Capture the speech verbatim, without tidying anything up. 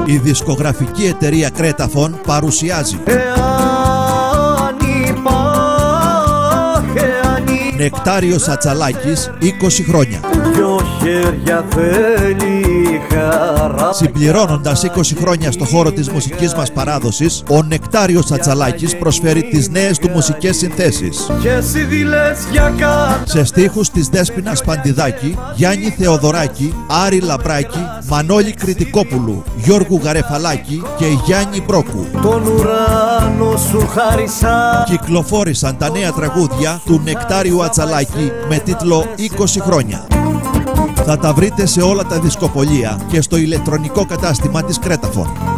Η δισκογραφική εταιρεία Κρέταφων παρουσιάζει Νεκτάριος Ατσαλάκης, είκοσι χρόνια. Συμπληρώνοντας είκοσι χρόνια στο χώρο της μουσικής μας παράδοσης, ο Νεκτάριος Ατσαλάκης προσφέρει τις νέες του μουσικές συνθέσεις. Σε στίχους της Δέσποινας Παντιδάκη, Γιάννη Θεοδωράκη, Άρη Λαμπράκη, Μανώλη Κρητικόπουλου, Γιώργου Γαρεφαλάκη και Γιάννη Μπρόκου. Τον ουράνο σου χάρισα. Κυκλοφόρησαν τα νέα τραγούδια του Νεκτάριου Ατσαλάκη με τίτλο είκοσι χρόνια. Θα τα βρείτε σε όλα τα δισκοπωλεία και στο ηλεκτρονικό κατάστημα της Κρέταφων.